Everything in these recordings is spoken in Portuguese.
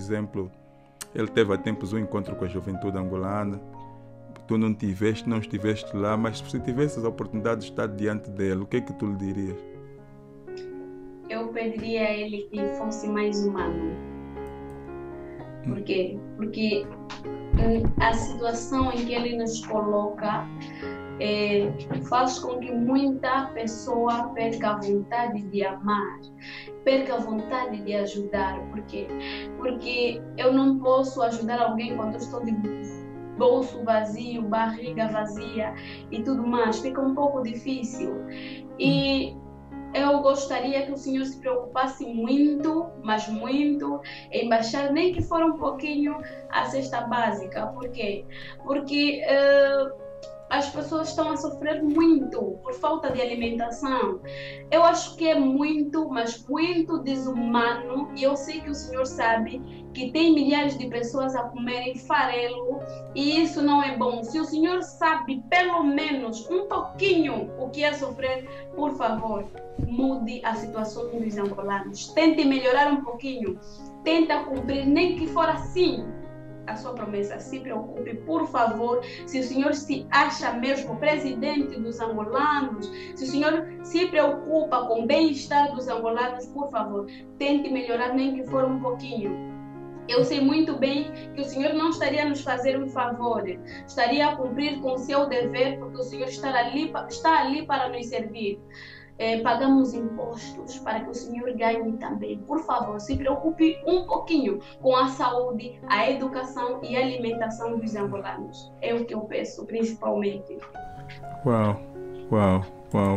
exemplo, ele teve há tempos um encontro com a juventude angolana. Tu não estiveste lá, mas se tivesses a oportunidade de estar diante dele, o que é que tu lhe dirias? Eu pediria a ele que fosse mais humano. Por quê? Porque a situação em que ele nos coloca faz com que muita pessoa perca a vontade de amar, perca a vontade de ajudar. Por quê? Porque eu não posso ajudar alguém quando eu estou de bolso vazio, barriga vazia e tudo mais. Fica um pouco difícil. E eu gostaria que o Senhor se preocupasse muito, mas muito, em baixar nem que for um pouquinho a cesta básica. Por quê? Porque as pessoas estão a sofrer muito por falta de alimentação. Eu acho que é muito, mas muito desumano, e eu sei que o Senhor sabe que tem milhares de pessoas a comerem farelo, e isso não é bom. Se o Senhor sabe pelo menos um pouquinho o que é sofrer, por favor, mude a situação dos angolanos. Tente melhorar um pouquinho, tenta cumprir, nem que for assim, a sua promessa. Se preocupe, por favor. Se o Senhor se acha mesmo presidente dos angolanos, se o Senhor se preocupa com o bem-estar dos angolanos, por favor, tente melhorar, nem que for um pouquinho. Eu sei muito bem que o Senhor não estaria a nos fazer um favor, estaria a cumprir com o seu dever, porque o Senhor está ali para nos servir. Pagamos impostos para que o Senhor ganhe também. Por favor, se preocupe um pouquinho com a saúde, a educação e a alimentação dos angolanos. É o que eu peço, principalmente. Uau, uau, uau.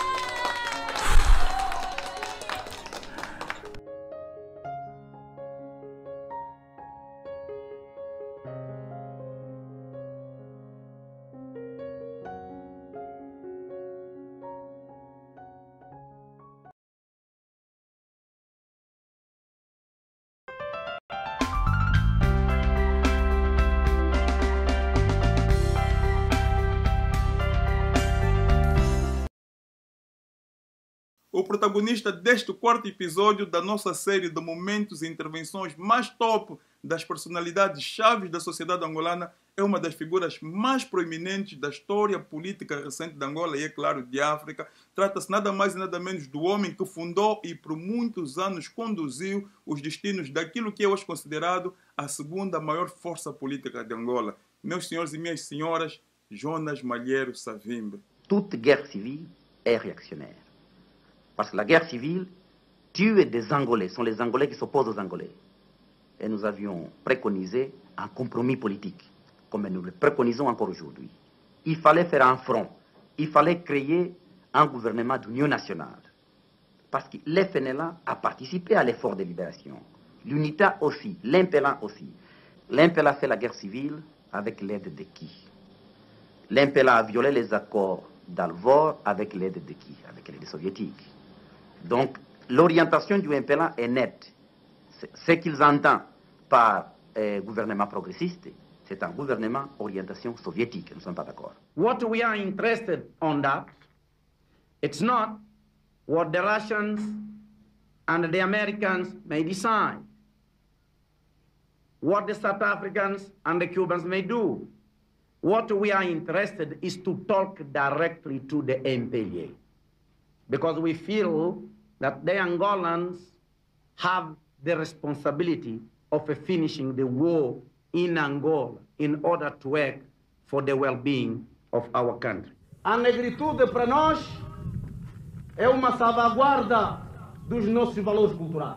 O protagonista deste quarto episódio da nossa série de momentos e intervenções mais top das personalidades chaves da sociedade angolana é uma das figuras mais proeminentes da história política recente de Angola e, é claro, de África. Trata-se nada mais e nada menos do homem que fundou e por muitos anos conduziu os destinos daquilo que é hoje considerado a segunda maior força política de Angola. Meus senhores e minhas senhoras, Jonas Malheiro Savimbi. Toute guerre civile est réactionnaire. Parce que la guerre civile tue des Angolais, ce sont les Angolais qui s'opposent aux Angolais. Et nous avions préconisé un compromis politique, comme nous le préconisons encore aujourd'hui. Il fallait faire un front, il fallait créer un gouvernement d'union nationale. Parce que l'FNLA a participé à l'effort de libération. L'UNITA aussi, l'MPLA aussi. L'MPLA fait la guerre civile avec l'aide de qui? L'MPLA a violé les accords d'Alvor avec l'aide de qui? Avec l'aide soviétique. Donc, l'orientation du MPLA est nette. Ce qu'ils entendent par gouvernement progressiste, c'est un gouvernement orientation soviétique. Nous ne sommes pas d'accord. What we are interested on that, it's not what the Russians and the Americans may decide, what the South Africans and the Cubans may do. What we are interested is to talk directly to the MPLA, because we feel that the Angolans have the responsibility of finishing the war in Angola in order to work for the well-being of our country. A negritude para nós é uma salvaguarda dos nossos valores culturais.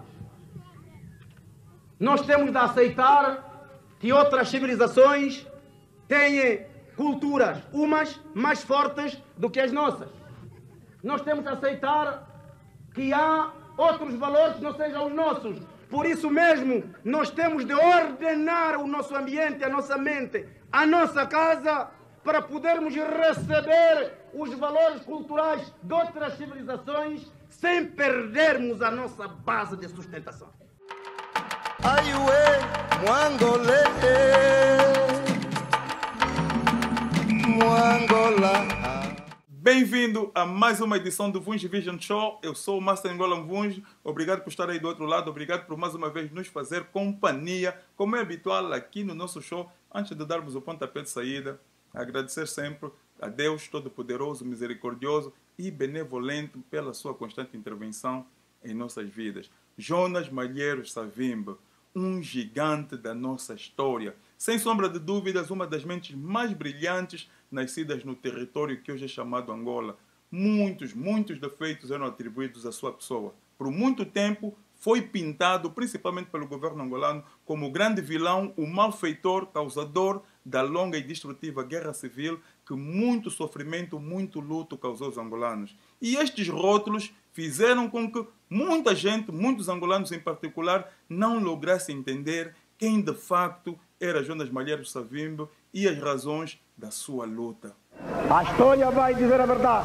Nós temos de aceitar que outras civilizações têm culturas, umas mais fortes do que as nossas. Nós temos de aceitar que há outros valores que não sejam os nossos. Por isso mesmo, nós temos de ordenar o nosso ambiente, a nossa mente, a nossa casa, para podermos receber os valores culturais de outras civilizações sem perdermos a nossa base de sustentação. Aiuê, Mwangolê, Mwangola. Bem-vindo a mais uma edição do Vunge Vision Show. Eu sou o Master Angola Vunge. Obrigado por estar aí do outro lado. Obrigado por mais uma vez nos fazer companhia, como é habitual aqui no nosso show. Antes de darmos o pontapé de saída, agradecer sempre a Deus Todo-Poderoso, Misericordioso e Benevolente pela sua constante intervenção em nossas vidas. Jonas Malheiros Savimbi, um gigante da nossa história. Sem sombra de dúvidas, uma das mentes mais brilhantes nascidas no território que hoje é chamado Angola. Muitos defeitos eram atribuídos à sua pessoa. Por muito tempo, foi pintado, principalmente pelo governo angolano, como o grande vilão, o malfeitor, causador da longa e destrutiva guerra civil que muito sofrimento, muito luto causou aos angolanos. E estes rótulos fizeram com que muita gente, muitos angolanos em particular, não lograssem entender quem de facto era Jonas Malheiros Savimbi e as razões da sua luta. A história vai dizer a verdade.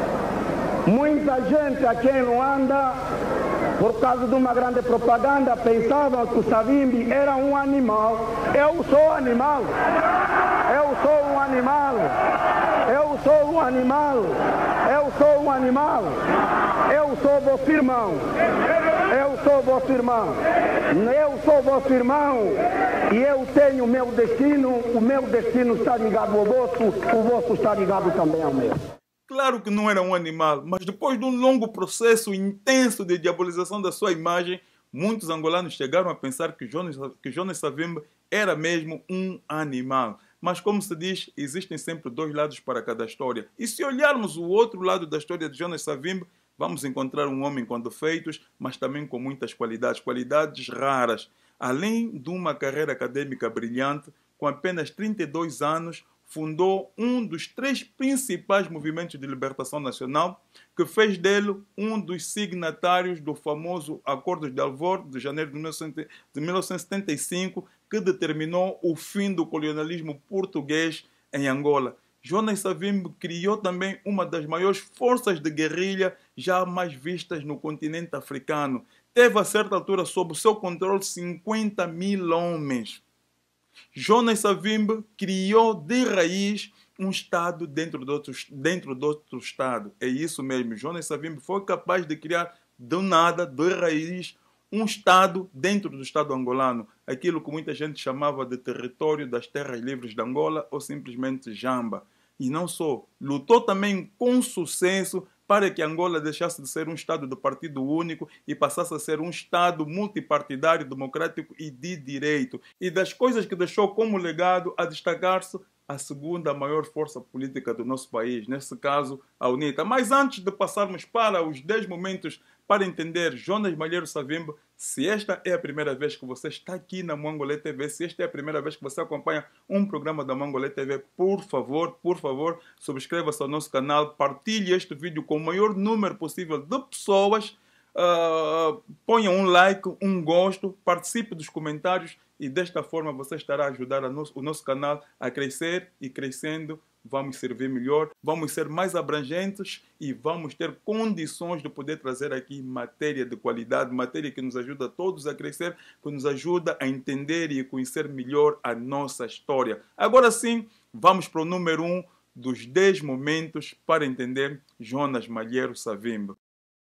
Muita gente aqui em Luanda, por causa de uma grande propaganda, pensava que o Savimbi era um animal. Eu sou animal. Eu sou um animal. Eu sou um animal. Eu sou um animal. Eu sou vosso irmão. Eu sou vosso irmão. Eu sou vosso irmão. E eu tenho o meu destino está ligado ao vosso, o vosso está ligado também ao meu. Claro que não era um animal, mas depois de um longo processo intenso de diabolização da sua imagem, muitos angolanos chegaram a pensar que Jonas Savimbi era mesmo um animal. Mas como se diz, existem sempre dois lados para cada história. E se olharmos o outro lado da história de Jonas Savimbi, vamos encontrar um homem com defeitos, mas também com muitas qualidades raras. Além de uma carreira acadêmica brilhante, com apenas 32 anos, fundou um dos 3 principais movimentos de libertação nacional, que fez dele um dos signatários do famoso Acordo de Alvor, de janeiro de 1975, que determinou o fim do colonialismo português em Angola. Jonas Savimbi criou também uma das maiores forças de guerrilha jamais vistas no continente africano. Teve a certa altura sob seu controle 50 mil homens. Jonas Savimbi criou de raiz um Estado dentro de outro Estado. É isso mesmo. Jonas Savimbi foi capaz de criar do nada, de raiz, um Estado dentro do Estado angolano. Aquilo que muita gente chamava de território das terras livres de Angola ou simplesmente Jamba. E não só. Lutou também com sucesso para que Angola deixasse de ser um Estado de partido único e passasse a ser um Estado multipartidário, democrático e de direito. E das coisas que deixou como legado a destacar-se a segunda maior força política do nosso país, nesse caso a UNITA. Mas antes de passarmos para os 10 momentos para entender Jonas Malheiros Savimbi, se esta é a primeira vez que você está aqui na Mongolê TV, se esta é a primeira vez que você acompanha um programa da Mongolê TV, por favor, subscreva-se ao nosso canal, partilhe este vídeo com o maior número possível de pessoas, ponha um like, um gosto, participe dos comentários e desta forma você estará a ajudar o nosso canal a crescer e crescendo. Vamos servir melhor, vamos ser mais abrangentes e vamos ter condições de poder trazer aqui matéria de qualidade, matéria que nos ajuda a todos a crescer, que nos ajuda a entender e conhecer melhor a nossa história. Agora sim, vamos para o número 1 dos 10 momentos para entender Jonas Malheiros Savimbi.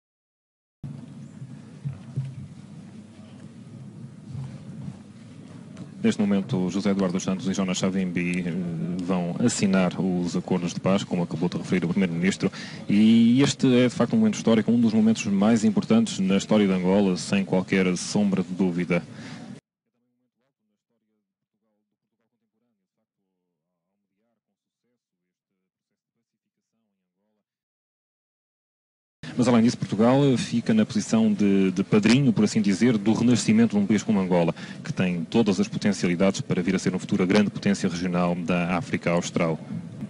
Neste momento, José Eduardo dos Santos e Jonas Savimbi vão assinar os acordos de paz, como acabou de referir o Primeiro-Ministro, e este é, de facto, um momento histórico, um dos momentos mais importantes na história de Angola, sem qualquer sombra de dúvida. Mas, além disso, Portugal fica na posição de padrinho, por assim dizer, do renascimento de um país como Angola, que tem todas as potencialidades para vir a ser no futuro a grande potência regional da África Austral.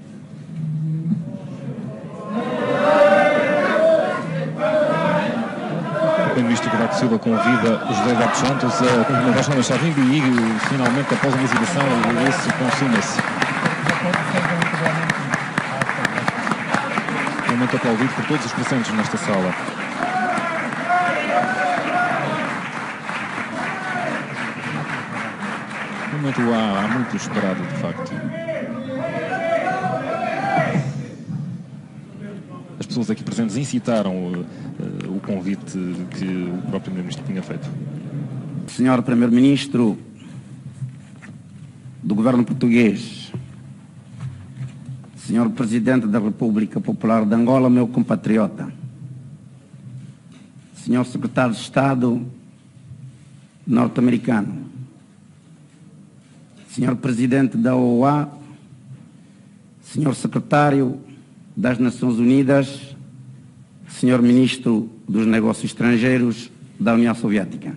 O Primeiro-Ministro Cavaco Silva convida o José Eduardo dos Santos a cumprimentar Jonas Savimbi e, finalmente, após uma exibição, isso consuma-se. Momento aplaudido por todos os presentes nesta sala. Momento há muito esperado, de facto. pessoas aqui presentes incitaram o convite que o próprio Primeiro-Ministro tinha feito? Senhor Primeiro-Ministro do Governo Português, Senhor Presidente da República Popular de Angola, meu compatriota, Senhor Secretário de Estado norte-americano, Senhor Presidente da OEA, Senhor Secretário das Nações Unidas, Senhor Ministro dos Negócios Estrangeiros da União Soviética.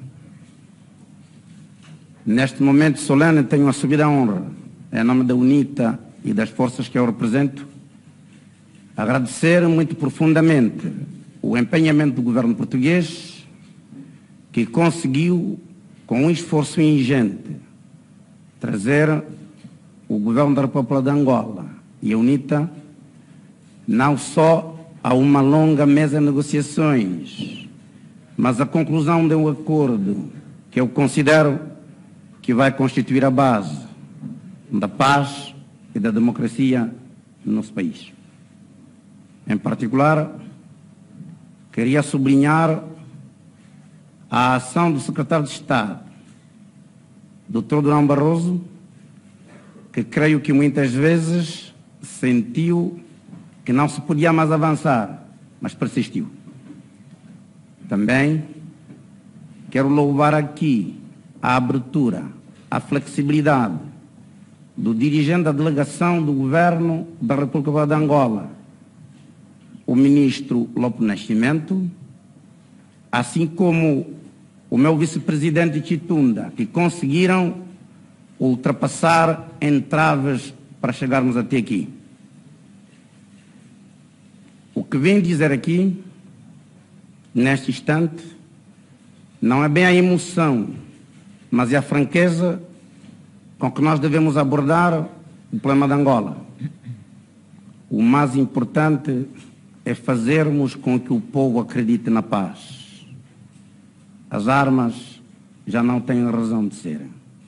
Neste momento solene tenho a subida honra, em nome da UNITA e das forças que eu represento, agradecer muito profundamente o empenhamento do governo português, que conseguiu, com um esforço ingente, trazer o governo da República de Angola e a UNITA não só a uma longa mesa de negociações, mas a conclusão de um acordo que eu considero que vai constituir a base da paz e da democracia no nosso país. Em particular, queria sublinhar a ação do secretário de Estado, Dr. Durão Barroso, que creio que muitas vezes sentiu que não se podia mais avançar, mas persistiu. Também quero louvar aqui a abertura, a flexibilidade do dirigente da delegação do Governo da República de Angola, o ministro Lopo Nascimento, assim como o meu vice-presidente Chitunda, que conseguiram ultrapassar entraves para chegarmos até aqui. O que vim dizer aqui, neste instante, não é bem a emoção, mas é a franqueza com que nós devemos abordar o problema de Angola. O mais importante é fazermos com que o povo acredite na paz. As armas já não têm razão de ser.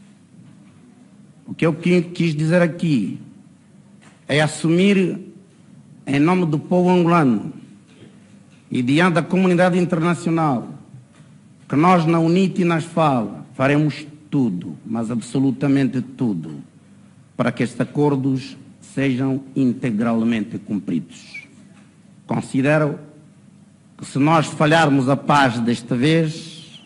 O que eu quis dizer aqui é assumir, em nome do povo angolano e diante da comunidade internacional, que nós na UNITA e na SFAL faremos tudo, mas absolutamente tudo, para que estes acordos sejam integralmente cumpridos. Considero que se nós falharmos a paz desta vez,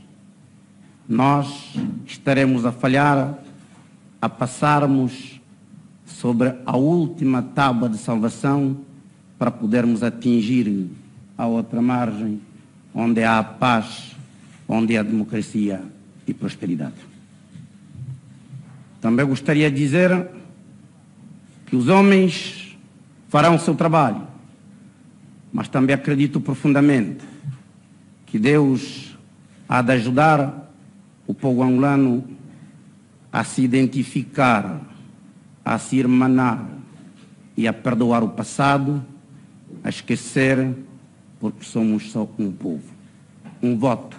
nós estaremos a falhar a passarmos sobre a última tábua de salvação para podermos atingir a outra margem, onde há a paz, onde há democracia e prosperidade. Também gostaria de dizer que os homens farão o seu trabalho, mas também acredito profundamente que Deus há de ajudar o povo angolano a se identificar, a se irmanar e a perdoar o passado, a esquecer, porque somos só um povo, um voto.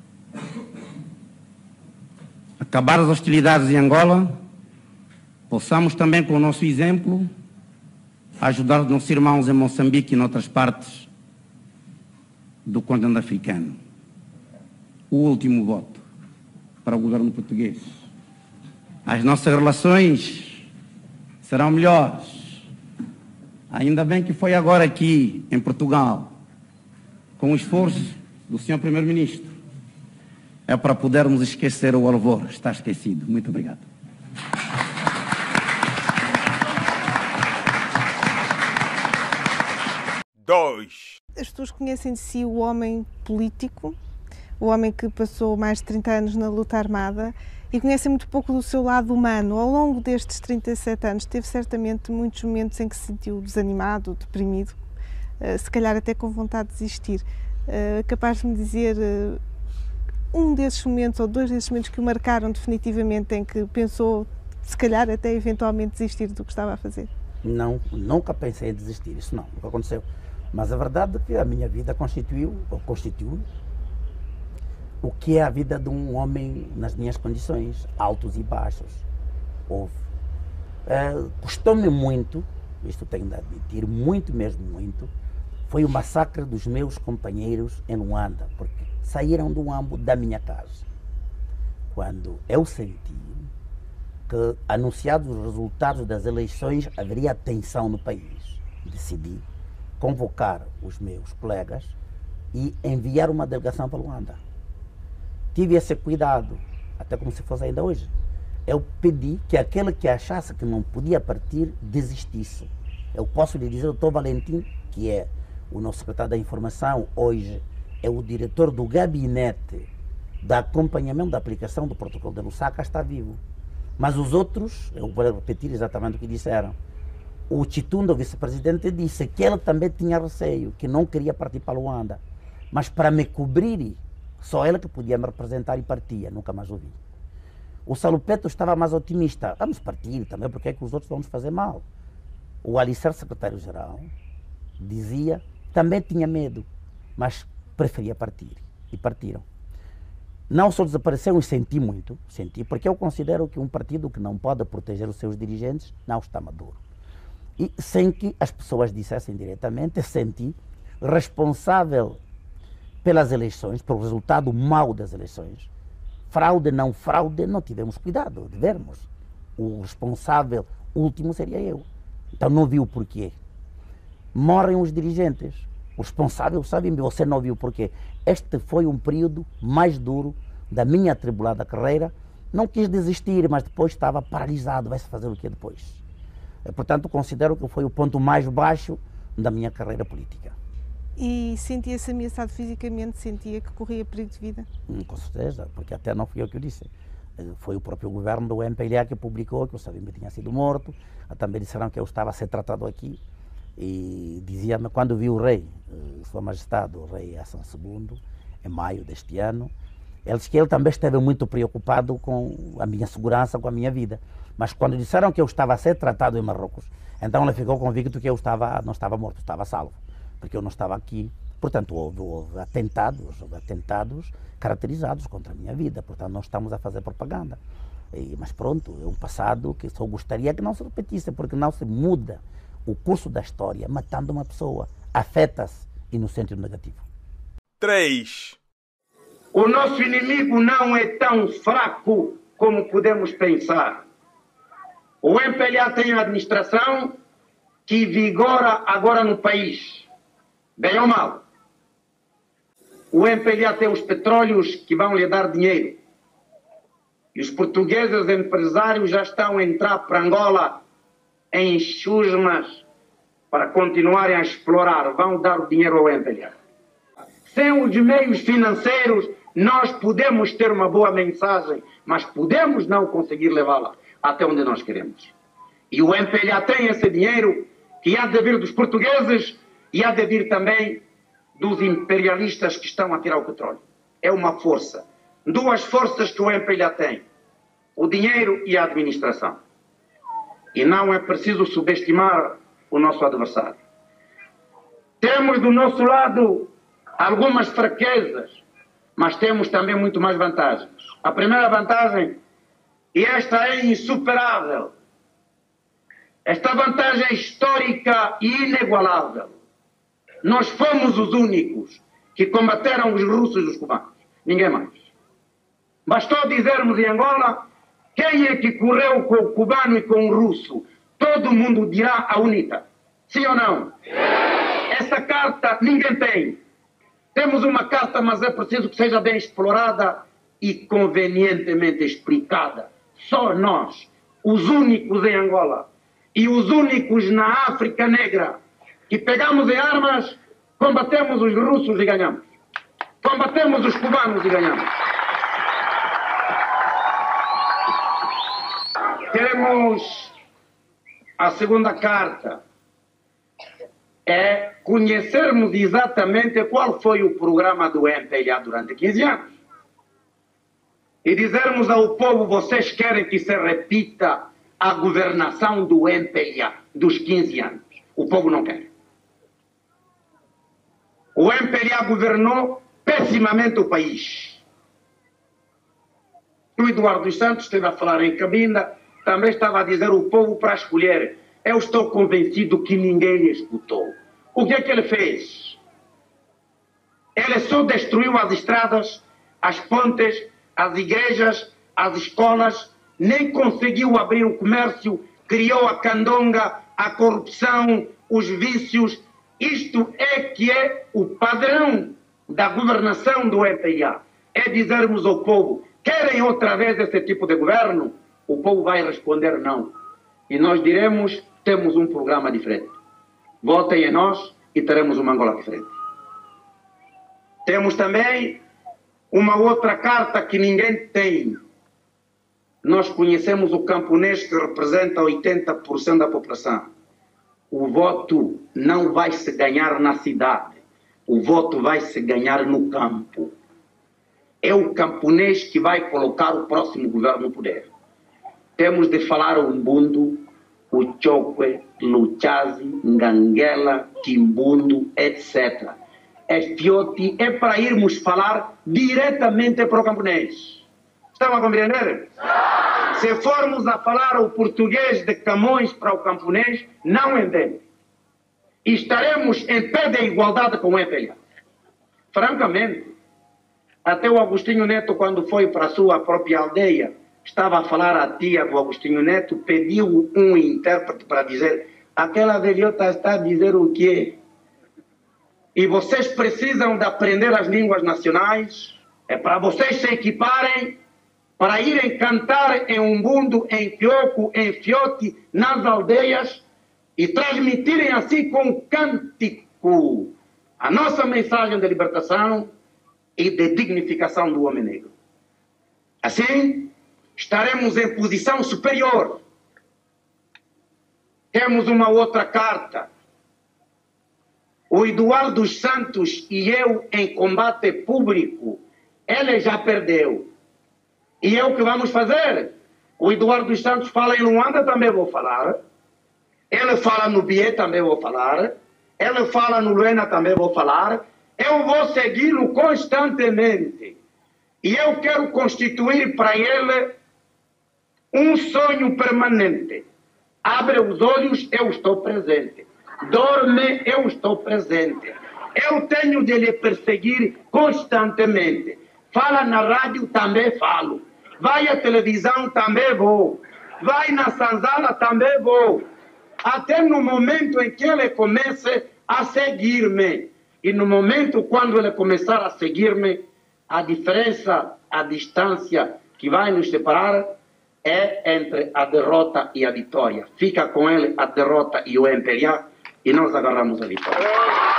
Acabar as hostilidades em Angola, possamos também, com o nosso exemplo, ajudar os nossos irmãos em Moçambique e em outras partes do continente africano. O último voto para o governo português. As nossas relações serão melhores. Ainda bem que foi agora aqui, em Portugal, com o esforço do Sr. Primeiro-Ministro. É para podermos esquecer o alvor. Está esquecido. Muito obrigado. As pessoas conhecem de si o homem político, o homem que passou mais de 30 anos na luta armada, e conhecem muito pouco do seu lado humano. Ao longo destes 37 anos teve certamente muitos momentos em que se sentiu desanimado, deprimido, se calhar até com vontade de desistir. Capaz de me dizer um desses momentos ou dois desses momentos que o marcaram definitivamente, em que pensou, se calhar até eventualmente desistir do que estava a fazer? Não, nunca pensei em desistir, isso não, nunca aconteceu. Mas a verdade é que a minha vida constituiu o que é a vida de um homem nas minhas condições, altos e baixos. Houve. Custou-me muito, isto tenho de admitir, muito mesmo muito, foi o massacre dos meus companheiros em Luanda, porque saíram do âmbito da minha casa. Quando eu senti que, anunciados os resultados das eleições, haveria tensão no país, decidi convocar os meus colegas e enviar uma delegação para Luanda. Tive esse cuidado, até como se fosse ainda hoje. Eu pedi que aquele que achasse que não podia partir, desistisse. Eu posso lhe dizer, o Dr. Valentim, que é o nosso secretário da Informação, hoje é o diretor do gabinete de acompanhamento da aplicação do protocolo de Lusaka, está vivo. Mas os outros, eu vou repetir exatamente o que disseram. O Chitunda, o vice-presidente, disse que ele também tinha receio, que não queria partir para Luanda. Mas para me cobrir, só ele que podia me representar e partia, nunca mais ouvi. O Salupeto estava mais otimista. Vamos partir também, porque é que os outros vão nos fazer mal. O Alicer, secretário-geral, dizia, também tinha medo, mas preferia partir. E partiram. Não só desapareceram e senti muito, porque eu considero que um partido que não pode proteger os seus dirigentes não está maduro. E sem que as pessoas dissessem diretamente, senti responsável pelas eleições, pelo resultado mau das eleições. Fraude, não tivemos cuidado de vermos. O responsável último seria eu. Então não vi o porquê. Morrem os dirigentes. O responsável, sabe, você não viu o porquê. Este foi um período mais duro da minha atribulada carreira. Não quis desistir, mas depois estava paralisado. Vai-se fazer o que depois? Portanto, considero que foi o ponto mais baixo da minha carreira política. E sentia-se ameaçado fisicamente? Sentia que corria perigo de vida? Com certeza, porque até não fui eu que o disse. Foi o próprio governo do MPLA que publicou que o Savimbi tinha sido morto. Também disseram que eu estava a ser tratado aqui. E dizia-me, quando vi o rei, Sua Majestade, o rei Hassan II, em maio deste ano, ele disse que ele também esteve muito preocupado com a minha segurança, com a minha vida. Mas quando disseram que eu estava a ser tratado em Marrocos, então ele ficou convicto que eu não estava morto, estava salvo, porque eu não estava aqui. Portanto, houve atentados caracterizados contra a minha vida. Portanto, não estamos a fazer propaganda. Mas pronto, é um passado que só gostaria que não se repetisse, porque não se muda o curso da história matando uma pessoa. Afeta-se e no sentido negativo. 3. O nosso inimigo não é tão fraco como podemos pensar. O MPLA tem a administração que vigora agora no país. Bem ou mal. O MPLA tem os petróleos que vão lhe dar dinheiro. E os portugueses empresários já estão a entrar para Angola em chusmas para continuarem a explorar. Vão dar o dinheiro ao MPLA. Sem os meios financeiros, nós podemos ter uma boa mensagem, mas podemos não conseguir levá-la até onde nós queremos. E o MPLA tem esse dinheiro que há de vir dos portugueses e há de vir também dos imperialistas que estão a tirar o petróleo. É uma força. Duas forças que o MPLA tem. O dinheiro e a administração. E não é preciso subestimar o nosso adversário. Temos do nosso lado algumas fraquezas, mas temos também muito mais vantagens. A primeira vantagem, e esta é insuperável, esta vantagem é histórica e inigualável. Nós fomos os únicos que combateram os russos e os cubanos. Ninguém mais. Bastou dizermos em Angola quem é que correu com o cubano e com o russo. Todo mundo dirá a UNITA. Sim ou não? Essa carta ninguém tem. Temos uma carta, mas é preciso que seja bem explorada e convenientemente explicada. Só nós, os únicos em Angola e os únicos na África Negra, que pegamos em armas, combatemos os russos e ganhamos. Combatemos os cubanos e ganhamos. Temos a segunda carta. É conhecermos exatamente qual foi o programa do MPLA durante 15 anos. E dizermos ao povo, vocês querem que se repita a governação do MPLA dos 15 anos. O povo não quer. O MPLA governou pessimamente o país. O Eduardo dos Santos esteve a falar em Cabinda, também estava a dizer o povo para escolher. Eu estou convencido que ninguém lhe escutou. o que é que ele fez? Ele só destruiu as estradas, as pontes, as igrejas, as escolas, nem conseguiu abrir o comércio, criou a candonga, a corrupção, os vícios. Isto é que é o padrão da governação do MPLA. É dizermos ao povo, querem outra vez esse tipo de governo? O povo vai responder não. E nós diremos, temos um programa diferente. Votem em nós e teremos uma Angola diferente. Temos também uma outra carta que ninguém tem. Nós conhecemos o camponês que representa 80% da população. O voto não vai se ganhar na cidade. O voto vai se ganhar no campo. É o camponês que vai colocar o próximo governo no poder. Temos de falar o Umbundo, o Chokwe, Luchazi, Nganguela, Kimbundo, etc. É fiote, é para irmos falar diretamente para o camponês. Estão a compreender? Se formos a falar o português de Camões para o camponês, não entende. E estaremos em pé de igualdade com o MPLA. Francamente, até o Agostinho Neto, quando foi para a sua própria aldeia, estava a falar à tia do Agostinho Neto, pediu um intérprete para dizer: aquela velhota está a dizer o quê? E vocês precisam de aprender as línguas nacionais, é para vocês se equiparem, para irem cantar em Umbundo, em Kyoku, em Fiote, nas aldeias, e transmitirem assim com cântico a nossa mensagem de libertação e de dignificação do homem negro. Assim, estaremos em posição superior. Temos uma outra carta. O Eduardo dos Santos e eu em combate público, ele já perdeu. E é o que vamos fazer. O Eduardo dos Santos fala em Luanda, também vou falar. Ele fala no Bié, também vou falar. Ele fala no Luena, também vou falar. Eu vou segui-lo constantemente. E eu quero constituir para ele um sonho permanente. Abre os olhos, eu estou presente. Dorme, eu estou presente. Eu tenho de lhe perseguir constantemente. Fala na rádio, também falo. Vai à televisão, também vou. Vai na Sanzala, também vou. Até no momento em que ele comece a seguir-me. E no momento quando ele começar a seguir-me, a diferença, a distância que vai nos separar é entre a derrota e a vitória. Fica com ele a derrota e o MPLA e nós agarramos a vitória.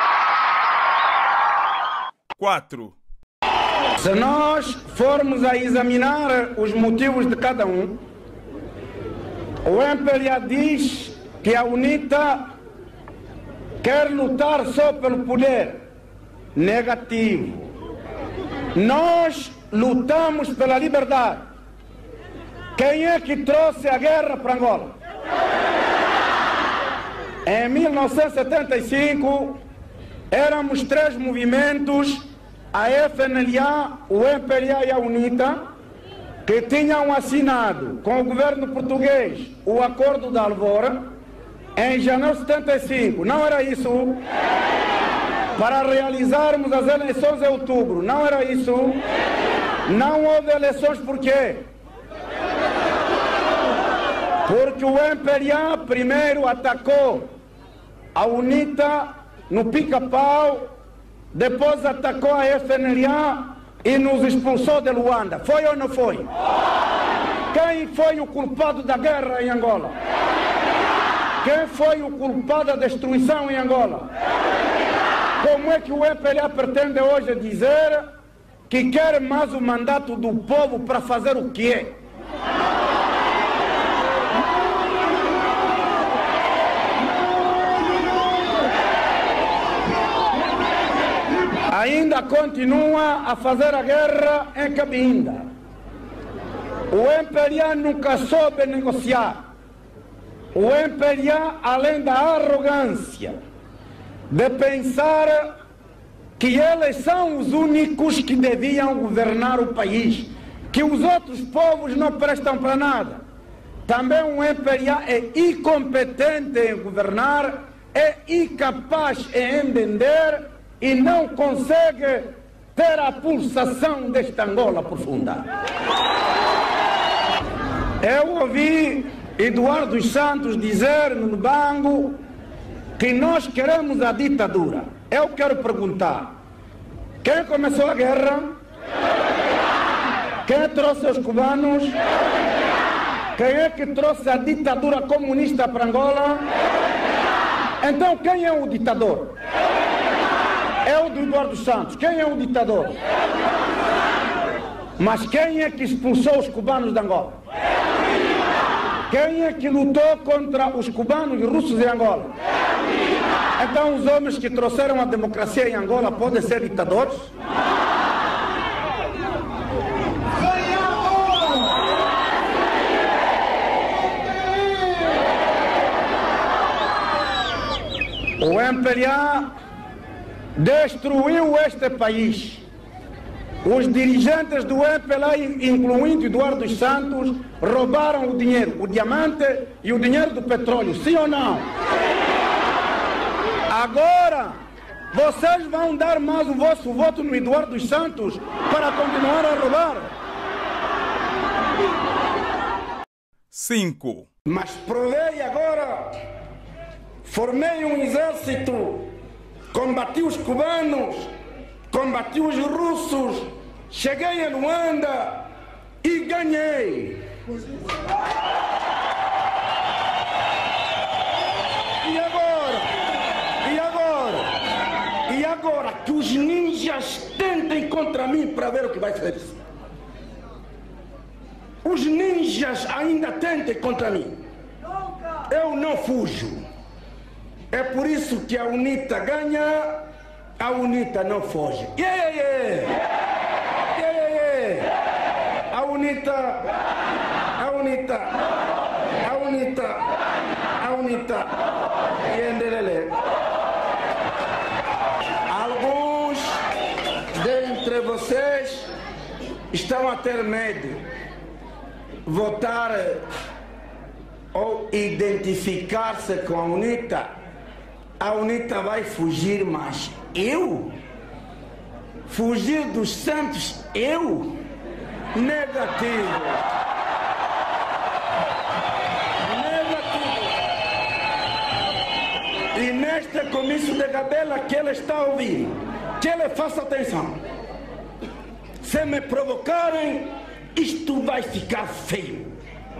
4. Se nós formos a examinar os motivos de cada um, o MPLA diz que a UNITA quer lutar só pelo poder. Negativo. Nós lutamos pela liberdade. Quem é que trouxe a guerra para Angola? Em 1975, éramos 3 movimentos, a FNLA, o MPLA e a UNITA, que tinham assinado com o governo português o Acordo da Alvora em janeiro de 75. Não era isso? Para realizarmos as eleições em outubro. Não era isso? Não houve eleições por quê? Porque o MPLA primeiro atacou a UNITA no Pica-Pau, depois atacou a FNLA e nos expulsou de Luanda. Foi ou não foi? Quem foi o culpado da guerra em Angola? Quem foi o culpado da destruição em Angola? Como é que o MPLA pretende hoje dizer que quer mais o mandato do povo para fazer o quê? Ainda continua a fazer a guerra em Cabinda. O MPLA nunca soube negociar. O MPLA, além da arrogância de pensar que eles são os únicos que deviam governar o país, que os outros povos não prestam para nada. Também o MPLA é incompetente em governar, é incapaz em entender e não consegue ter a pulsação desta Angola profunda. Eu ouvi Eduardo dos Santos dizer no banco que nós queremos a ditadura. Eu quero perguntar, quem começou a guerra? Quem trouxe os cubanos? Quem é que trouxe a ditadura comunista para Angola? Então quem é o ditador? É o do Eduardo dos Santos. Quem é o ditador? Mas quem é que expulsou os cubanos de Angola? Quem é que lutou contra os cubanos e russos em Angola? Então os homens que trouxeram a democracia em Angola podem ser ditadores? O MPLA destruiu este país. Os dirigentes do MPLA, incluindo Eduardo dos Santos, roubaram o dinheiro, o diamante e o dinheiro do petróleo, sim ou não? Agora, vocês vão dar mais o vosso voto no Eduardo dos Santos para continuar a roubar? 5. Mas provei agora, formei um exército, combati os cubanos, combati os russos, cheguei a Luanda e ganhei. E agora que os ninjas tentem contra mim para ver o que vai ser. Os ninjas ainda tentem contra mim. Eu não fujo. É por isso que a UNITA ganha, a UNITA não foge. A UNITA, e endelele. Alguns dentre vocês estão a ter medo, votar ou identificar-se com a UNITA. A UNITA vai fugir, mas eu? Fugir dos santos, eu? Negativo. E neste comício de Gabela que ele está a ouvir, que ele faça atenção. Se me provocarem, isto vai ficar feio.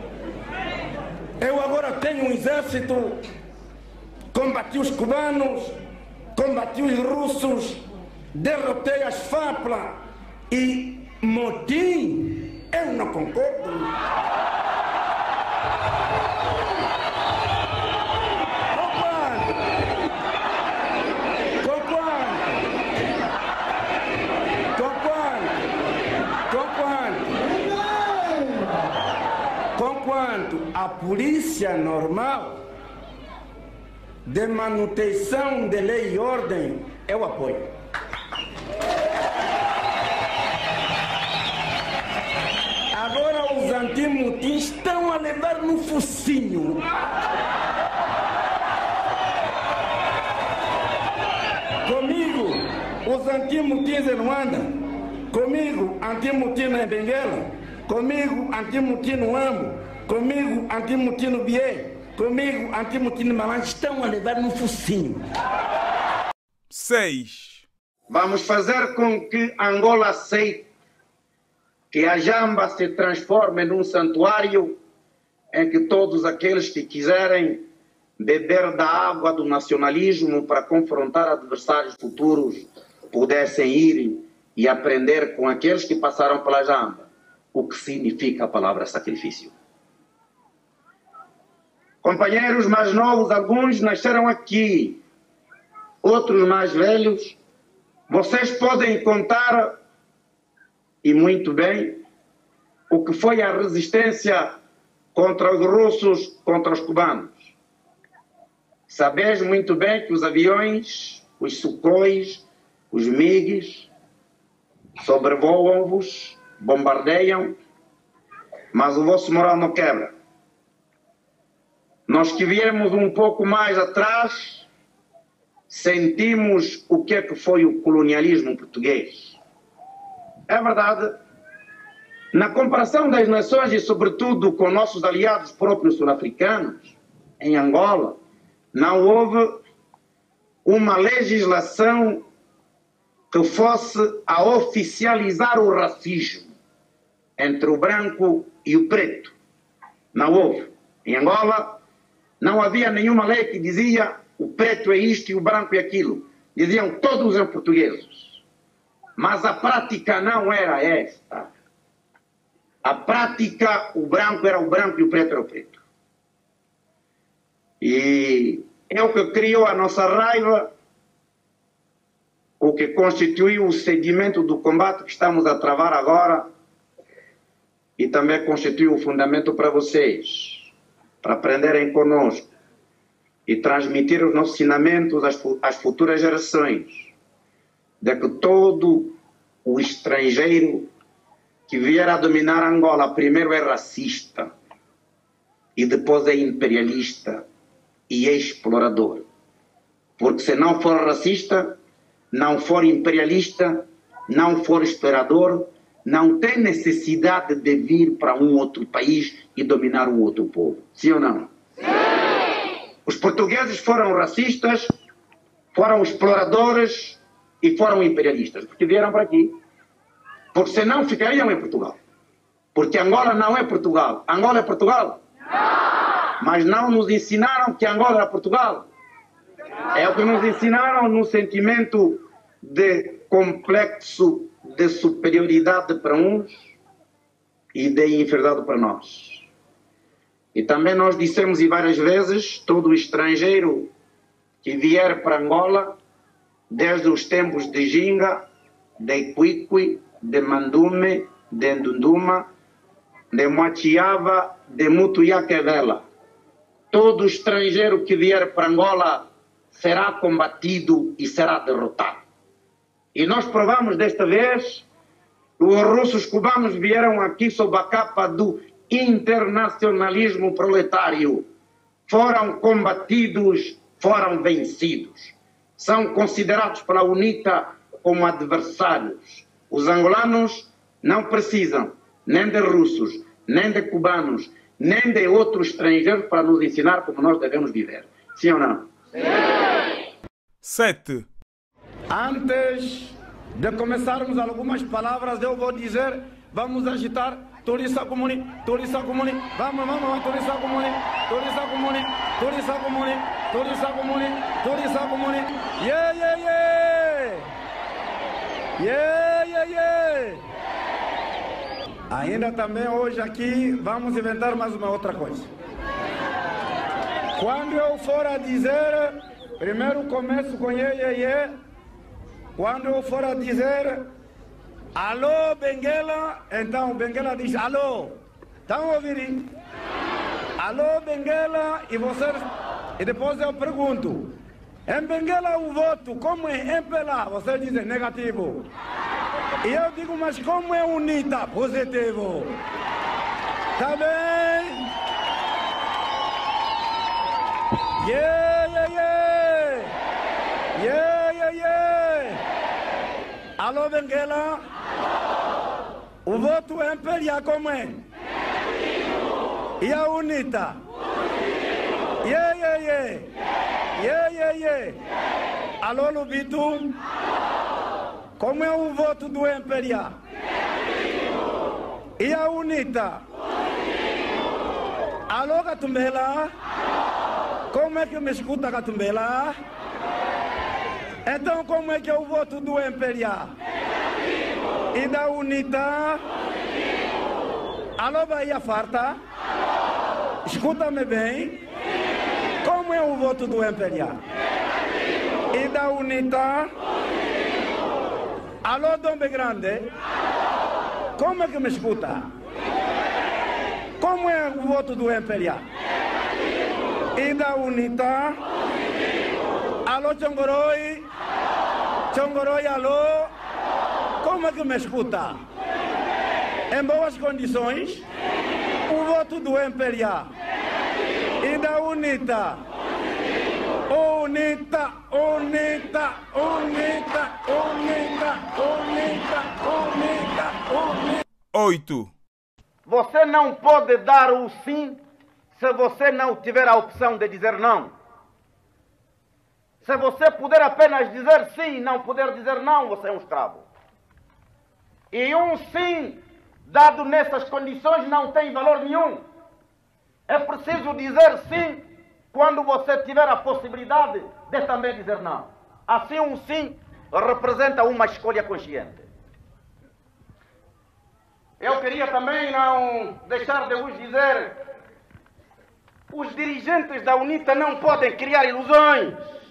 Eu agora tenho um exército, combati os cubanos, combati os russos, derrotei as FAPLA e motim, eu não concordo. Conquanto a polícia normal de manutenção de lei e ordem, eu apoio. Agora os antimotins estão a levar no focinho. Comigo, os antimotins em Luanda. Comigo, antimotins em Benguela. Comigo, antimotins no Ambo. Comigo, antimotins no Bié. Comigo, antimotins no Malange. Estão a levar no focinho. 6. Vamos fazer com que Angola aceite que a Jamba se transforme num santuário em que todos aqueles que quiserem beber da água do nacionalismo para confrontar adversários futuros pudessem ir e aprender com aqueles que passaram pela Jamba o que significa a palavra sacrifício. Companheiros mais novos, alguns nasceram aqui, outros mais velhos, vocês podem contar, e muito bem, o que foi a resistência contra os russos, contra os cubanos. Sabeis muito bem que os aviões, os Sukhóis, os MiGs, sobrevoam-vos, bombardeiam, mas o vosso moral não quebra. Nós que viemos um pouco mais atrás, sentimos o que é que foi o colonialismo português. É verdade, na comparação das nações e sobretudo com nossos aliados próprios sul-africanos, em Angola, não houve uma legislação que fosse a oficializar o racismo entre o branco e o preto. Não houve. Em Angola não havia nenhuma lei que dizia o preto é isto e o branco é aquilo. Diziam todos eram portugueses. Mas a prática não era esta. A prática, o branco era o branco e o preto era o preto. E é o que criou a nossa raiva, o que constituiu o sedimento do combate que estamos a travar agora e também constituiu o fundamento para vocês, para aprenderem conosco e transmitir os nossos ensinamentos às futuras gerações, de que todo o estrangeiro que vier a dominar Angola primeiro é racista e depois é imperialista e é explorador. Porque se não for racista, não for imperialista, não for explorador, não tem necessidade de vir para um outro país e dominar um outro povo. Sim ou não? Sim! Os portugueses foram racistas, foram exploradores e foram imperialistas, porque vieram para aqui. Porque senão ficariam em Portugal. Porque Angola não é Portugal. Angola é Portugal? Não! Mas não nos ensinaram que Angola era Portugal. É o que nos ensinaram no sentimento de complexo de superioridade para uns e de inferioridade para nós. E também nós dissemos e várias vezes, todo estrangeiro que vier para Angola, desde os tempos de Ginga, de Iquique, de Mandume, de Ndunduma, de Moachiava, de Mutuiaquevela. Todo estrangeiro que vier para Angola será combatido e será derrotado. E nós provamos desta vez, os russos cubanos vieram aqui sob a capa do internacionalismo proletário. Foram combatidos, foram vencidos. São considerados pela UNITA como adversários. Os angolanos não precisam nem de russos, nem de cubanos, nem de outros estrangeiros para nos ensinar como nós devemos viver. Sim ou não? Sim! 7. Antes de começarmos algumas palavras, eu vou dizer, vamos agitar, turista comune, turista comune, vamos, turista comune, turista comune, turista comune, turista comune, turista comune, yeah, yeah, yeah! Yeah, yeah, yeah! Ainda também hoje aqui vamos inventar mais uma outra coisa. Quando eu for a dizer, primeiro começo com yeah, yeah, yeah. Quando eu for a dizer alô, Benguela, então Benguela diz alô. Estão ouvindo? Alô, Benguela, e depois eu pergunto, em Benguela o voto, como é MPLA? Vocês dizem negativo. E eu digo, mas como é UNITA? Positivo. Tá bem? Yeah, yeah, yeah! Yeah, yeah, yeah! Alô, Benguela? O voto é MPLA, como é? E a UNITA? Yeah, yeah, yeah! Yeah, yeah, yeah! Alô, Lubito? Como é o voto do MPLA? E a UNITA? Alô, Catumbela? Como é que me escuta, Catumbela? Então, como é que é o voto do MPLA? E da UNITA? Alô, Bahia Farta? Escuta-me bem. Como é o voto do MPLA? E da UNITA? Alô, Dombe Grande? Como é que me escuta? Como é o voto do MPLA? E da UNITA? Alô, Chongoroi? Chongoroi, alô? Como é que me escuta? Em boas condições? O voto do MPLA? E da UNITA? Ou UNITA, UNITA, UNITA, UNITA, UNITA, UNITA, UNITA. 8. Você não pode dar o sim se você não tiver a opção de dizer não. Se você puder apenas dizer sim e não puder dizer não, você é um escravo. E um sim dado nessas condições não tem valor nenhum. É preciso dizer sim quando você tiver a possibilidade de também dizer não. Assim, um sim representa uma escolha consciente. Eu queria também não deixar de vos dizer: os dirigentes da UNITA não podem criar ilusões.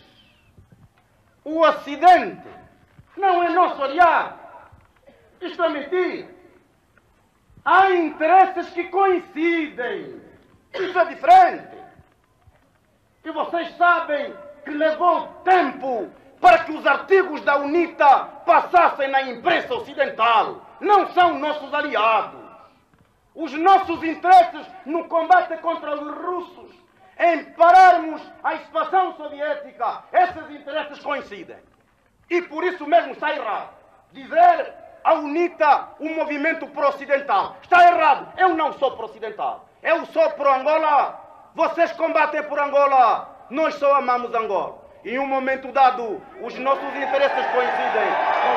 O Ocidente não é nosso aliado. Isto é mentira. Há interesses que coincidem. Isso é diferente. E vocês sabem que levou tempo para que os artigos da UNITA passassem na imprensa ocidental. Não são nossos aliados. Os nossos interesses no combate contra os russos, em pararmos a expansão soviética, esses interesses coincidem. E por isso mesmo está errado dizer a UNITA um movimento pro-ocidental. Está errado. Eu não sou pro-ocidental. Eu sou pro-Angola. Vocês combatem por Angola. Nós só amamos Angola. Em um momento dado, os nossos interesses coincidem.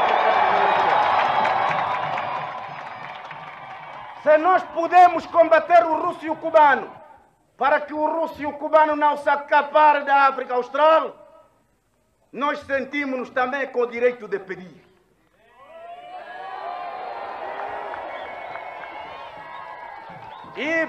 Se nós podemos combater o russo e o cubano, para que o russo e o cubano não se acaparem da África Austral, nós sentimos-nos também com o direito de pedir. E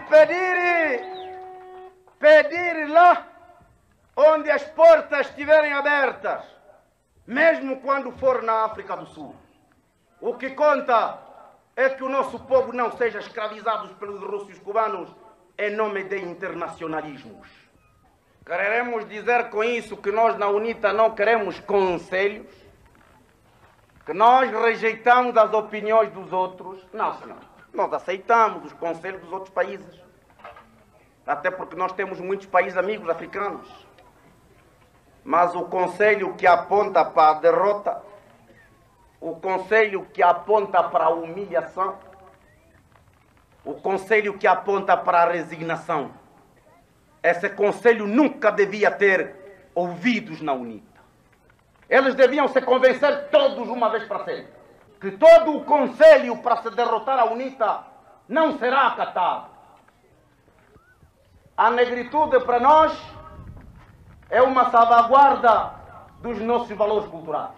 pedir lá onde as portas estiverem abertas, mesmo quando for na África do Sul. O que conta é que o nosso povo não seja escravizado pelos russos e cubanos em nome de internacionalismos. Queremos dizer com isso que nós na UNITA não queremos conselhos, que nós rejeitamos as opiniões dos outros. Não, senhor. Nós aceitamos os conselhos dos outros países. Até porque nós temos muitos países amigos africanos. Mas o conselho que aponta para a derrota, o conselho que aponta para a humilhação, o conselho que aponta para a resignação, esse conselho nunca devia ter ouvidos na UNITA. Eles deviam se convencer todos uma vez para sempre que todo o conselho para se derrotar a UNITA não será acatado. A negritude para nós é uma salvaguarda dos nossos valores culturais.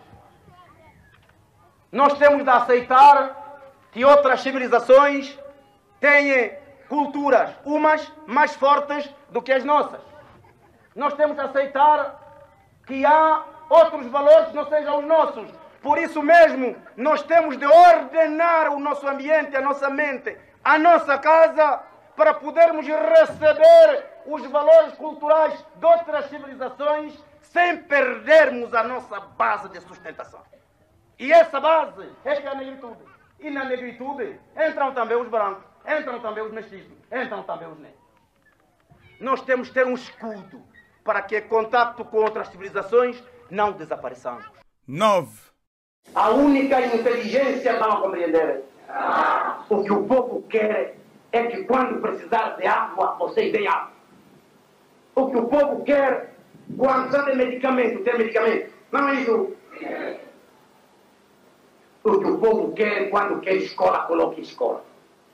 Nós temos de aceitar que outras civilizações têm culturas, umas mais fortes do que as nossas. Nós temos de aceitar que há outros valores que não sejam os nossos. Por isso mesmo, nós temos de ordenar o nosso ambiente, a nossa mente, a nossa casa, para podermos receber os valores culturais de outras civilizações sem perdermos a nossa base de sustentação. E essa base é que é a negritude. E na negritude entram também os brancos, entram também os mestiços, entram também os negros. Nós temos de ter um escudo para que, em contato com outras civilizações, não desapareçamos. 9. A única inteligência para compreender o que o povo quer é que quando precisar de água, vocês deem água. O que o povo quer quando precisa de medicamento, ter medicamento. Não é isso. O que o povo quer quando quer escola, coloque escola.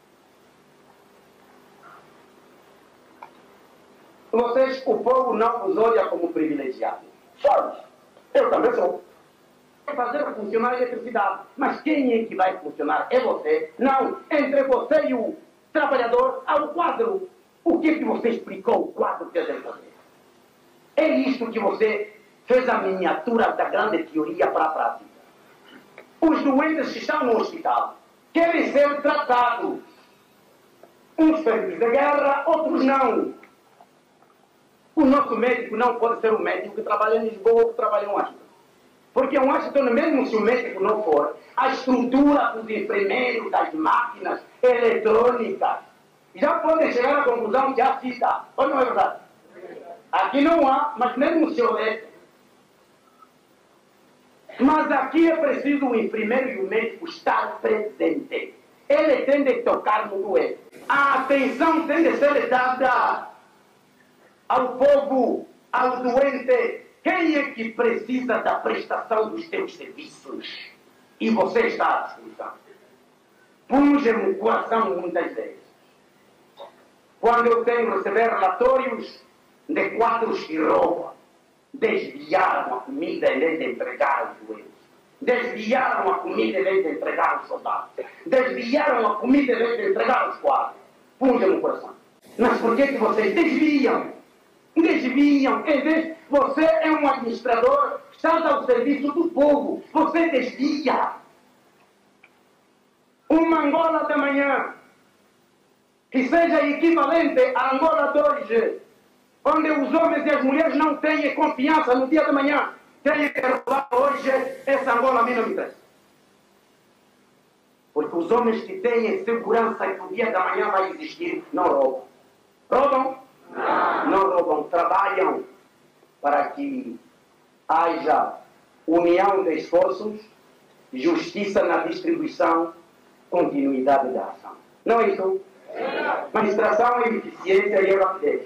Vocês, o povo não os olha como privilegiados. Somos. Eu também sou. Fazer funcionar a eletricidade. Mas quem é que vai funcionar? É você? Não. Entre você e o trabalhador há o quadro. O que você explicou o quadro que é você? É isto que você fez a miniatura da grande teoria para a prática. Os doentes que estão no hospital querem ser tratados. Uns feridos de guerra, outros não. O nosso médico não pode ser um médico que trabalha em Lisboa ou que trabalha em Washington. Porque em Washington, mesmo se o médico não for, a estrutura dos enfermeiros, das máquinas eletrônicas, já podem chegar à conclusão que há fita. Ou não é verdade? Aqui não há, mas mesmo se houvesse, Mas aqui é preciso o enfermeiro e o médico estar presente. Ele tem de tocar no doente. A atenção tem de ser dada ao povo, ao doente. Quem é que precisa da prestação dos seus serviços? E você está à disposição. Punge-me o coração muitas vezes. Quando eu tenho que receber relatórios de quadros que roubam, desviaram a comida em vez de entregar aos doentes. Desviaram a comida em vez de entregar aos soldados. Desviaram a comida em vez de entregar aos quadros. Punge-me o coração. Mas por que vocês desviam? Desviam. Em vez, você é um administrador, está ao serviço do povo. Você desvia. Uma Angola da manhã, que seja equivalente à Angola de hoje, onde os homens e as mulheres não têm confiança no dia da manhã, têm que roubar hoje, essa Angola a mim não me interessa. Porque os homens que têm segurança que o dia da manhã vai existir, não roubam. Roubam? Não roubam. Trabalham para que haja união de esforços, justiça na distribuição, continuidade da ação. Não é isso? Administração é eficiência e rapidez.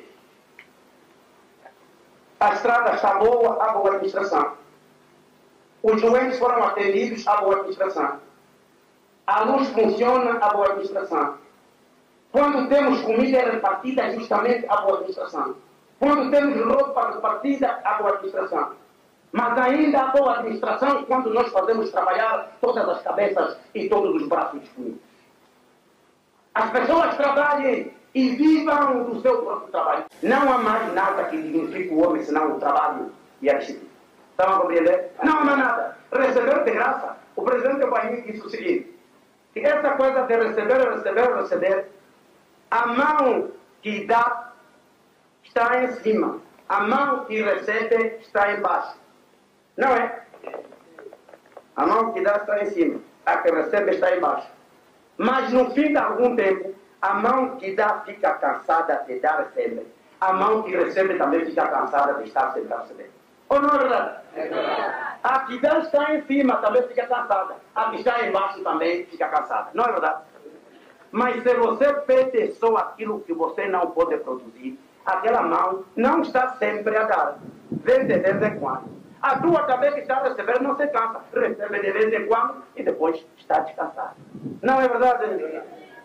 A estrada está boa, há boa administração. Os doentes foram atendidos, há boa administração. A luz funciona, há boa administração. Quando temos comida repartida, justamente há boa administração. Quando temos roupa repartida, há boa administração. Mas ainda há boa administração quando nós fazemos trabalhar todas as cabeças e todos os braços disponíveis. As pessoas trabalhem e vivam do seu próprio trabalho. Não há mais nada que dignifique o homem senão o trabalho e a disciplina. Estão a compreender? Não há mais nada. Receber de graça. O presidente Bahia disse o seguinte, que essa coisa de receber, a mão que dá está em cima. A mão que recebe está embaixo. Não é? A mão que dá está em cima. A que recebe está embaixo. Mas no fim de algum tempo, a mão que dá fica cansada de dar sempre. A mão que recebe também fica cansada de estar sempre a receber. Ou não é verdade? É verdade. A que dá está em cima também fica cansada. A que está embaixo também fica cansada. Não é verdade? Mas se você pede só aquilo que você não pode produzir, aquela mão não está sempre a dar. Vem de vez em quando. A tua também que está a receber não se cansa. Recebe de vez em quando e depois está descansado. Não é verdade?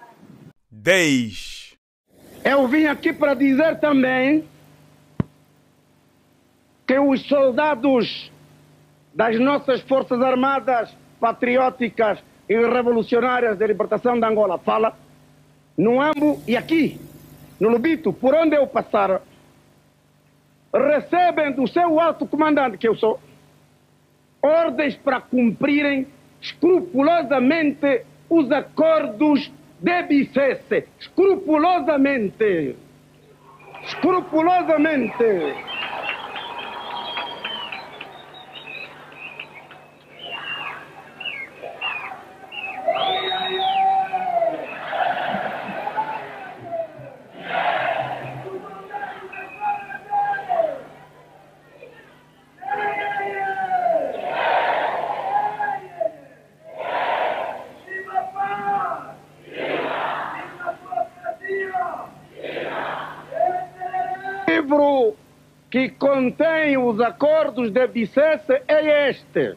10. Eu vim aqui para dizer também que os soldados das nossas Forças Armadas patrióticas e revolucionárias de libertação da Angola fala no Ambo e aqui, no Lubito, por onde eu passar, recebem do seu alto comandante, que eu sou, ordens para cumprirem escrupulosamente os acordos de Bicesse. Escrupulosamente. Escrupulosamente. Que contém os acordos de Bicesse é este.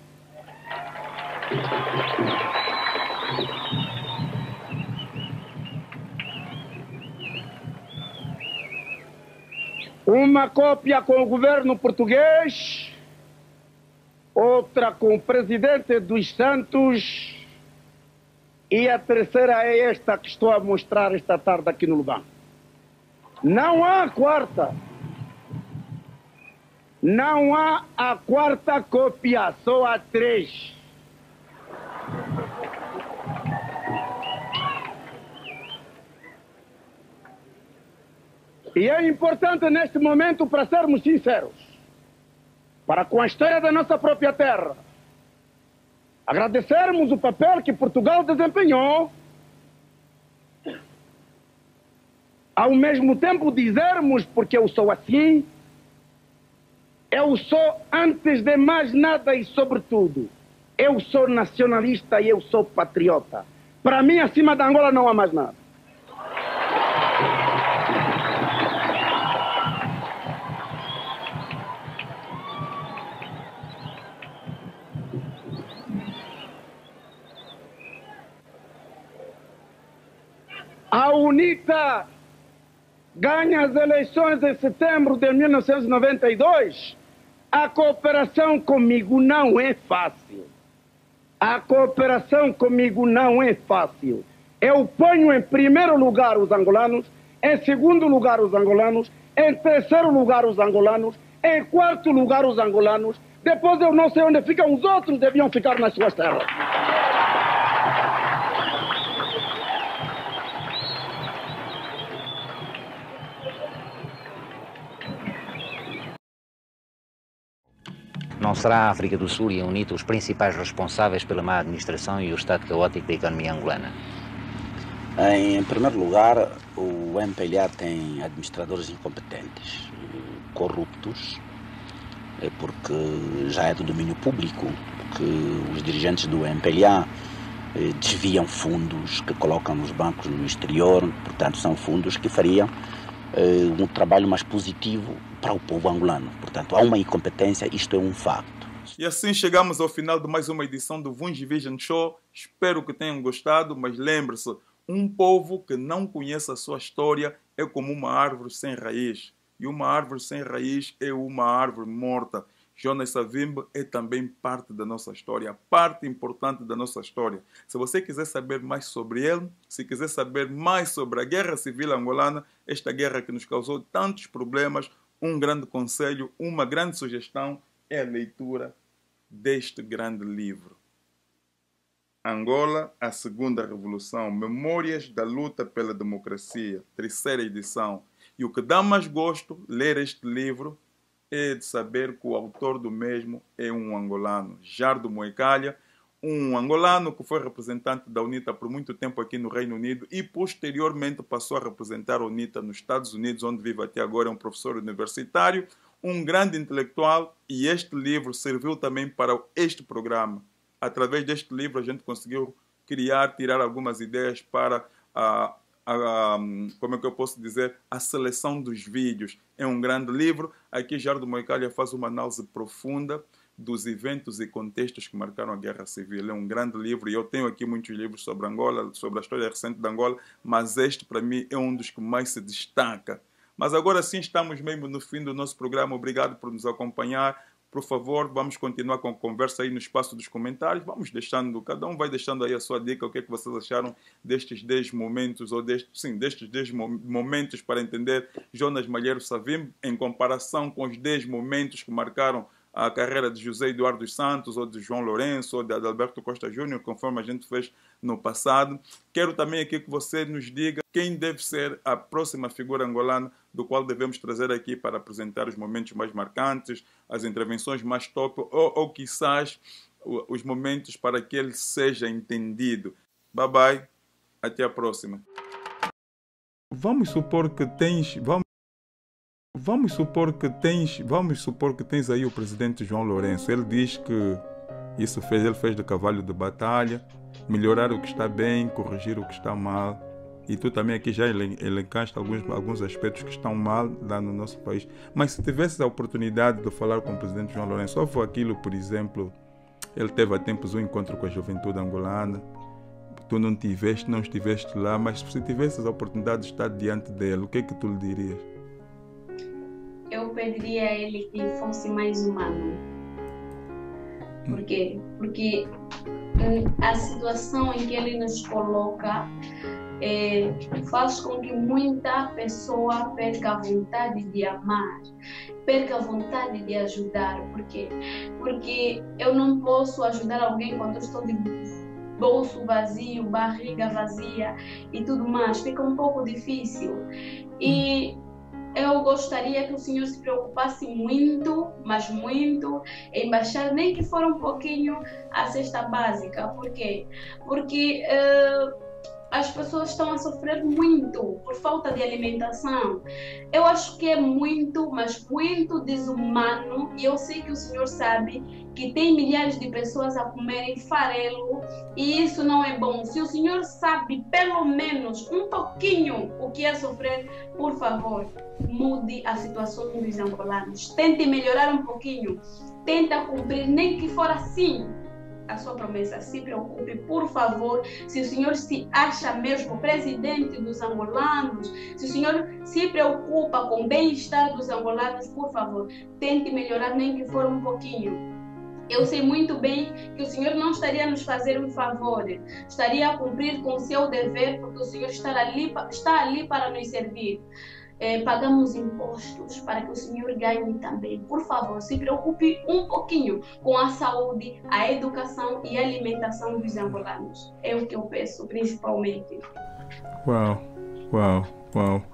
Uma cópia com o governo português, outra com o presidente dos Santos e a terceira é esta que estou a mostrar esta tarde aqui no Luban. Não há quarta. Não há a quarta cópia, só há 3. E é importante neste momento, para sermos sinceros, para com a história da nossa própria terra, agradecermos o papel que Portugal desempenhou, ao mesmo tempo dizermos, porque eu sou assim, eu sou, antes de mais nada e sobretudo, eu sou nacionalista e eu sou patriota. Para mim, acima da Angola não há mais nada. A UNITA ganha as eleições em setembro de 1992. A cooperação comigo não é fácil. A cooperação comigo não é fácil. Eu ponho em primeiro lugar os angolanos, em segundo lugar os angolanos, em terceiro lugar os angolanos, em quarto lugar os angolanos. Depois eu não sei onde ficam os outros, deviam ficar nas suas terras. Não será a África do Sul e a UNITA os principais responsáveis pela má administração e o estado caótico da economia angolana? Em primeiro lugar, o MPLA tem administradores incompetentes, corruptos, porque já é do domínio público que os dirigentes do MPLA desviam fundos que colocam nos bancos no exterior, portanto são fundos que fariam um trabalho mais positivo para o povo angolano. Portanto, há uma incompetência, isto é um facto. E assim chegamos ao final de mais uma edição do Vunji Vision Show. Espero que tenham gostado, mas lembre-se, um povo que não conhece a sua história é como uma árvore sem raiz. E uma árvore sem raiz é uma árvore morta. Jonas Savimbi é também parte da nossa história, parte importante da nossa história. Se você quiser saber mais sobre ele, se quiser saber mais sobre a Guerra Civil Angolana, esta guerra que nos causou tantos problemas, um grande conselho, uma grande sugestão é a leitura deste grande livro. Angola, a Segunda Revolução, Memórias da Luta pela Democracia, 3ª edição. E o que dá mais gosto ler este livro é de saber que o autor do mesmo é um angolano, Jardo Moicalha, um angolano que foi representante da UNITA por muito tempo aqui no Reino Unido e posteriormente passou a representar a UNITA nos Estados Unidos, onde vive até agora, é um professor universitário, um grande intelectual, e este livro serviu também para este programa. Através deste livro a gente conseguiu tirar algumas ideias para como é que eu posso dizer, a seleção dos vídeos. É um grande livro. Aqui Jardo Moicalha faz uma análise profunda dos eventos e contextos que marcaram a Guerra Civil. É um grande livro e eu tenho aqui muitos livros sobre Angola, sobre a história recente de Angola, mas este para mim é um dos que mais se destaca. Mas agora sim estamos mesmo no fim do nosso programa. Obrigado por nos acompanhar. Por favor, vamos continuar com a conversa aí no espaço dos comentários. Vamos deixando, cada um vai deixando aí a sua dica, o que é que vocês acharam destes 10 momentos, ou destes 10 momentos para entender Jonas Malheiro Savimbi, em comparação com os 10 momentos que marcaram a carreira de José Eduardo dos Santos, ou de João Lourenço, ou de Adalberto Costa Júnior, conforme a gente fez no passado. Quero também aqui que você nos diga quem deve ser a próxima figura angolana do qual devemos trazer aqui para apresentar os momentos mais marcantes, as intervenções mais top, ou quizás os momentos para que ele seja entendido. Bye bye, até a próxima. Vamos supor que tens aí o presidente João Lourenço. Ele diz que ele fez de cavalo de batalha, melhorar o que está bem, corrigir o que está mal. E tu também aqui já elencaste alguns aspectos que estão mal lá no nosso país. Mas se tivesse a oportunidade de falar com o presidente João Lourenço, houve aquilo, por exemplo, ele teve há tempos um encontro com a juventude angolana, tu não estiveste lá, mas se tivesses a oportunidade de estar diante dele, o que é que tu lhe dirias? Eu pediria a ele que fosse mais humano. Por quê? Porque a situação em que ele nos coloca faz com que muita pessoa perca a vontade de amar, perca a vontade de ajudar. Por quê? Porque eu não posso ajudar alguém quando eu estou de bolso vazio, barriga vazia e tudo mais. Fica um pouco difícil. E eu gostaria que o senhor se preocupasse muito, mas muito, em baixar, nem que for um pouquinho, a cesta básica. Por quê? Porque as pessoas estão a sofrer muito por falta de alimentação. Eu acho que é muito, mas muito desumano, e eu sei que o senhor sabe que tem milhares de pessoas a comerem farelo, e isso não é bom. Se o senhor sabe pelo menos um pouquinho o que é sofrer, por favor, mude a situação dos angolanos. Tente melhorar um pouquinho, tenta cumprir, nem que for assim, a sua promessa. Se preocupe, por favor. Se o senhor se acha mesmo presidente dos angolanos, se o senhor se preocupa com o bem-estar dos angolanos, por favor, tente melhorar, nem que for um pouquinho. Eu sei muito bem que o senhor não estaria a nos fazer um favor, estaria a cumprir com o seu dever, porque o senhor está ali para nos servir. Pagamos impostos para que o senhor ganhe também. Por favor, se preocupe um pouquinho com a saúde, a educação e a alimentação dos angolanos. É o que eu peço, principalmente. Uau, uau, uau.